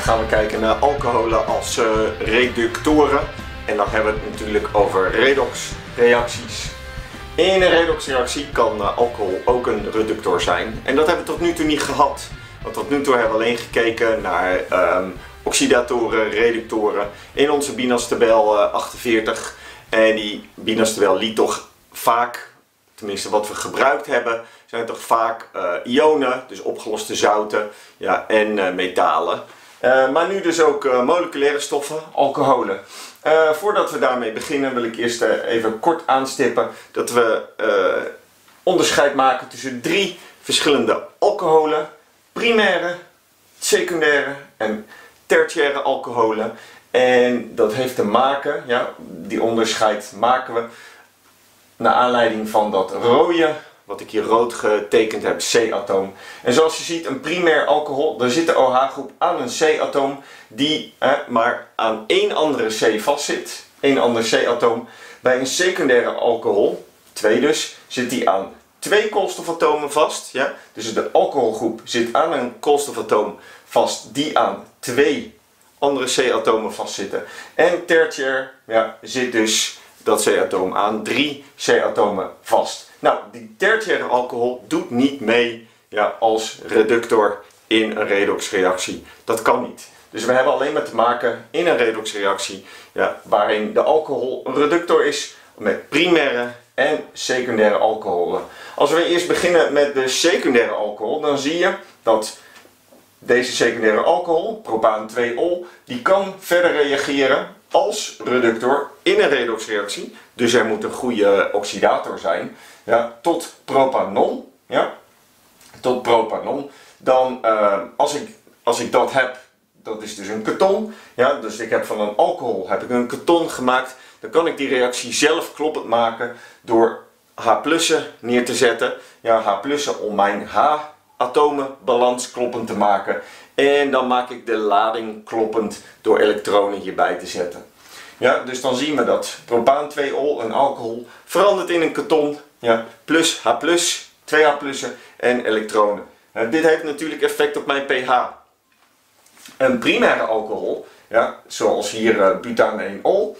gaan we kijken naar alcoholen als reductoren. En dan hebben we het natuurlijk over redoxreacties. In een redoxreactie kan alcohol ook een reductor zijn. En dat hebben we tot nu toe niet gehad. Want tot nu toe hebben we alleen gekeken naar oxidatoren, reductoren in onze BINAS-tabel 48. En die BINAS-tabel liet toch vaak, tenminste wat we gebruikt hebben, zijn toch vaak ionen, dus opgeloste zouten, ja, en metalen. Maar nu dus ook moleculaire stoffen, alcoholen. Voordat we daarmee beginnen wil ik eerst even kort aanstippen dat we onderscheid maken tussen 3 verschillende alcoholen. Primaire, secundaire en tertiaire alcoholen. En dat heeft te maken, ja, die onderscheid maken we naar aanleiding van dat rode, wat ik hier rood getekend heb, C-atoom. En zoals je ziet, een primair alcohol, daar zit de OH-groep aan een C-atoom die maar aan één andere C vastzit. Één ander C-atoom. Bij een secundaire alcohol, 2 dus, zit die aan 2 koolstofatomen vast. Ja? Dus de alcoholgroep zit aan een koolstofatoom vast die aan 2 andere C-atomen vastzitten. En tertiair, ja, zit dus dat C-atoom aan 3 C-atomen vast. Nou, die tertiaire alcohol doet niet mee, ja, als reductor in een redoxreactie. Dat kan niet. Dus we hebben alleen maar te maken in een redoxreactie, ja, waarin de alcohol een reductor is met primaire en secundaire alcoholen. Als we eerst beginnen met de secundaire alcohol, dan zie je dat deze secundaire alcohol, propaan 2-ol, die kan verder reageren als reductor in een redoxreactie. Dus er moet een goede oxidator zijn, ja, tot propanol. Ja, tot propanol. Dan als ik dat heb, dat is dus een keton. Ja, dus ik heb van een alcohol heb ik een keton gemaakt. Dan kan ik die reactie zelf kloppend maken door H+ neer te zetten. Ja, H+ om mijn H-atomenbalans kloppend te maken. En dan maak ik de lading kloppend door elektronen hierbij te zetten. Ja, dus dan zien we dat propaan 2-ol, een alcohol, verandert in een keton. Ja, plus H+, 2 H+ en elektronen. Dit heeft natuurlijk effect op mijn pH. Een primaire alcohol, ja, zoals hier butaan 1-ol,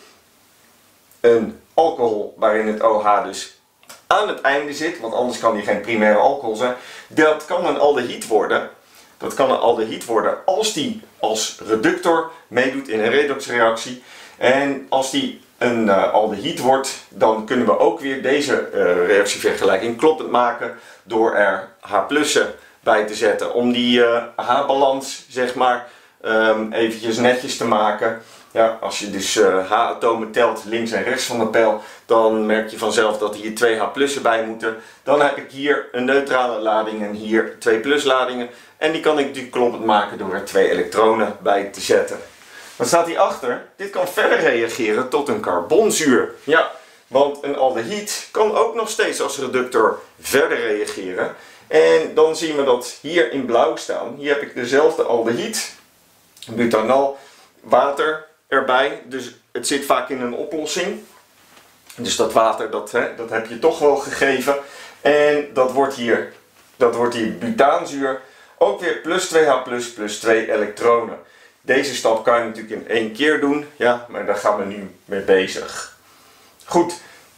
een alcohol waarin het OH dus aan het einde zit, want anders kan die geen primaire alcohol zijn, dat kan een aldehied worden. Dat kan een aldehied worden als die als reductor meedoet in een redoxreactie. En als die een aldehied wordt, dan kunnen we ook weer deze reactievergelijking kloppend maken door er H+ bij te zetten. Om die H-balans, zeg maar, eventjes netjes te maken. Ja, als je dus H-atomen telt links en rechts van de pijl, dan merk je vanzelf dat hier 2 H+ bij moeten. Dan heb ik hier een neutrale lading en hier 2+ ladingen. En die kan ik natuurlijk kloppend maken door er 2 elektronen bij te zetten. Wat staat hierachter? Dit kan verder reageren tot een carbonzuur. Ja, want een aldehied kan ook nog steeds als reductor verder reageren. En dan zien we dat hier in blauw staan. Hier heb ik dezelfde aldehied, butanol, water erbij. Dus het zit vaak in een oplossing. Dus dat water, dat heb je toch wel gegeven. En dat wordt hier butaanzuur. Ook weer plus 2H+, plus 2 elektronen. Deze stap kan je natuurlijk in 1 keer doen, ja, maar daar gaan we nu mee bezig. Goed,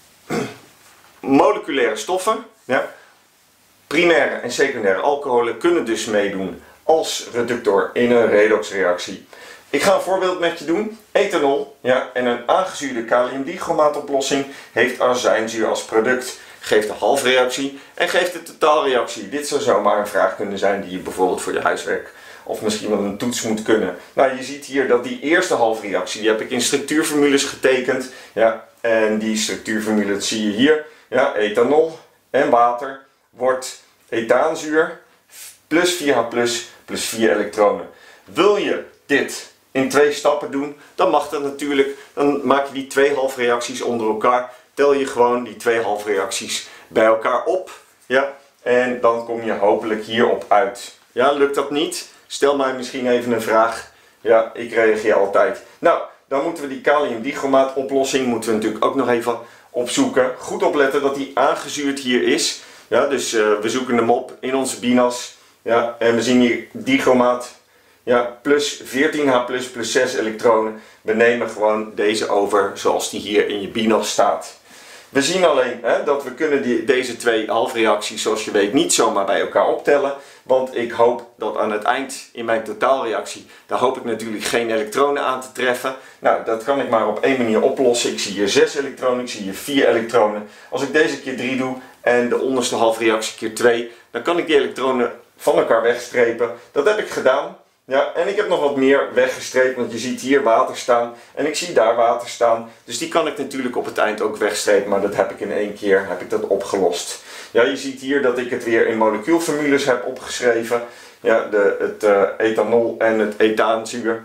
moleculaire stoffen, ja, primaire en secundaire alcoholen kunnen dus meedoen als reductor in een redoxreactie. Ik ga een voorbeeld met je doen. Ethanol, ja, en een aangezuurde kaliumdichromaatoplossing heeft azijnzuur als product. Geeft een halfreactie en geeft een totaalreactie. Dit zou zomaar een vraag kunnen zijn die je bijvoorbeeld voor je huiswerk of misschien wel een toets moet kunnen. Nou, je ziet hier dat die eerste halfreactie, die heb ik in structuurformules getekend. Ja, en die structuurformule, dat zie je hier. Ja, ethanol en water wordt ethaanzuur plus 4H+, plus 4 elektronen. Wil je dit in 2 stappen doen, dan mag dat natuurlijk. Dan maak je die 2 halfreacties onder elkaar. Tel je gewoon die 2 halfreacties bij elkaar op. Ja, en dan kom je hopelijk hierop uit. Ja, lukt dat niet? Stel mij misschien even een vraag. Ja, ik reageer altijd. Nou, dan moeten we die kaliumdichromaatoplossing moeten we natuurlijk ook nog even opzoeken. Goed opletten dat die aangezuurd hier is. Ja, dus we zoeken hem op in onze BINAS. Ja, en we zien hier dichromaat. Ja, plus 14H plus 6 elektronen. We nemen gewoon deze over zoals die hier in je binas staat. We zien alleen dat we kunnen deze twee halfreacties, zoals je weet, niet zomaar bij elkaar optellen. Want ik hoop dat aan het eind in mijn totaalreactie, daar hoop ik natuurlijk geen elektronen aan te treffen. Nou, dat kan ik maar op één manier oplossen. Ik zie hier 6 elektronen, ik zie hier 4 elektronen. Als ik deze keer 3 doe en de onderste halfreactie keer 2, dan kan ik die elektronen van elkaar wegstrepen. Dat heb ik gedaan. Ja, en ik heb nog wat meer weggestreept, want je ziet hier water staan en ik zie daar water staan. Dus die kan ik natuurlijk op het eind ook wegstrepen, maar dat heb ik in één keer opgelost. Ja, je ziet hier dat ik het weer in molecuulformules heb opgeschreven. Ja, het ethanol en het ethaanzuur.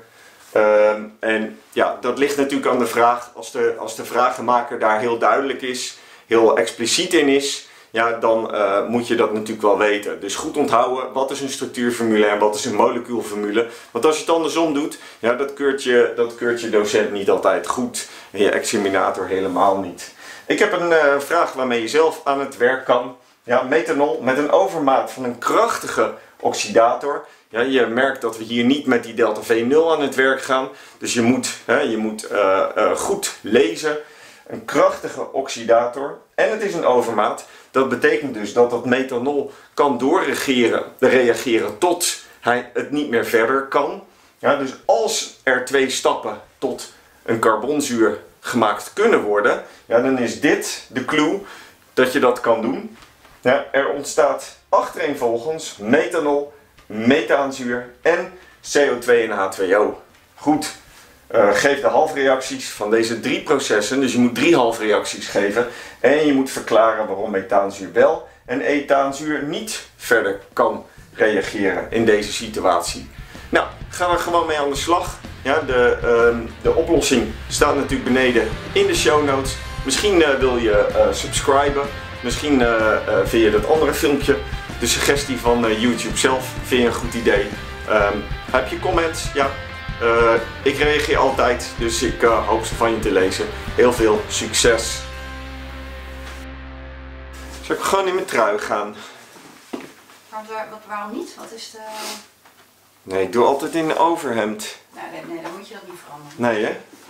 En ja, dat ligt natuurlijk aan de vraag. Als de vragenmaker daar heel duidelijk is, heel expliciet in is, ja, dan moet je dat natuurlijk wel weten. Dus goed onthouden, wat is een structuurformule en wat is een molecuulformule. Want als je het andersom doet, ja, dat keurt je docent niet altijd goed. En je examinator helemaal niet. Ik heb een vraag waarmee je zelf aan het werk kan. Ja, methanol met een overmaat van een krachtige oxidator. Ja, je merkt dat we hier niet met die delta V0 aan het werk gaan. Dus je moet goed lezen. Een krachtige oxidator. En het is een overmaat. Dat betekent dus dat dat methanol kan doorreageren tot het niet meer verder kan. Ja, dus als er 2 stappen tot een carbonzuur gemaakt kunnen worden, ja, dan is dit de clue dat je dat kan doen. Ja, er ontstaat achtereenvolgens methanol, methaanzuur en CO2 en H2O. Goed, geef de halfreacties van deze 3 processen, dus je moet 3 halfreacties geven en je moet verklaren waarom methaanzuur wel en ethaanzuur niet verder kan reageren in deze situatie. Nou, gaan we gewoon mee aan de slag. Ja, de oplossing staat natuurlijk beneden in de show notes. Misschien wil je subscriben. Misschien vind je dat andere filmpje, de suggestie van YouTube zelf, vind je een goed idee. Heb je comments? Ja, ik reageer altijd, dus ik hoop ze van je te lezen. Heel veel succes! Zal ik gewoon in mijn trui gaan? Waarom niet? Wat is de... Nee, ik doe altijd in een overhemd. Nee, dan moet je dat niet veranderen. Nee hè?